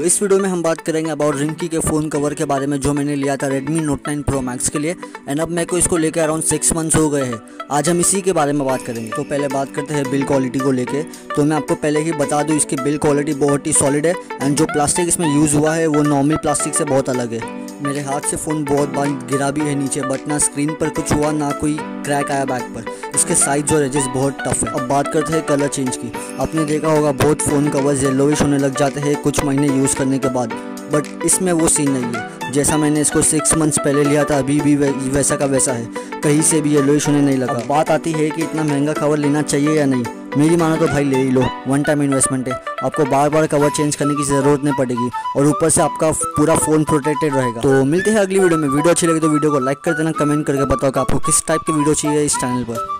इस वीडियो में हम बात करेंगे अबाउट रिंकी के फ़ोन कवर के बारे में जो मैंने लिया था Redmi Note 9 Pro Max के लिए। एंड अब मेरे को इसको लेके अराउंड 6 मंथ्स हो गए हैं। आज हम इसी के बारे में बात करेंगे। तो पहले बात करते हैं बिल्ड क्वालिटी को लेके। तो मैं आपको पहले ही बता दूं, इसकी बिल्ड क्वालिटी बहुत ही सॉलिड है एंड जो प्लास्टिक इसमें यूज़ हुआ है वो नॉर्मल प्लास्टिक से बहुत अलग है। मेरे हाथ से फ़ोन बहुत बार गिरा भी है नीचे, बट ना स्क्रीन पर कुछ हुआ ना कोई क्रैक आया बैक पर। इसके साइज और एजेस बहुत टफ है। अब बात करते हैं कलर चेंज की। आपने देखा होगा बहुत फ़ोन कवर्स येलोइश होने लग जाते हैं कुछ महीने यूज़ करने के बाद, बट इसमें वो सीन नहीं है। जैसा मैंने इसको 6 मंथ्स पहले लिया था अभी भी वैसा का वैसा है, कहीं से भी येलोइश होने नहीं लगा। बात आती है कि इतना महंगा कवर लेना चाहिए या नहीं। मेरी मानो तो भाई ले ही लो, वन टाइम इन्वेस्टमेंट है। आपको बार बार कवर चेंज करने की ज़रूरत नहीं पड़ेगी और ऊपर से आपका पूरा फ़ोन प्रोटेक्टेड रहेगा। तो मिलते हैं अगली वीडियो में। वीडियो अच्छी लगी तो वीडियो को लाइक कर देना, कमेंट करके बताओ कि आपको किस टाइप की वीडियो चाहिए इस चैनल पर।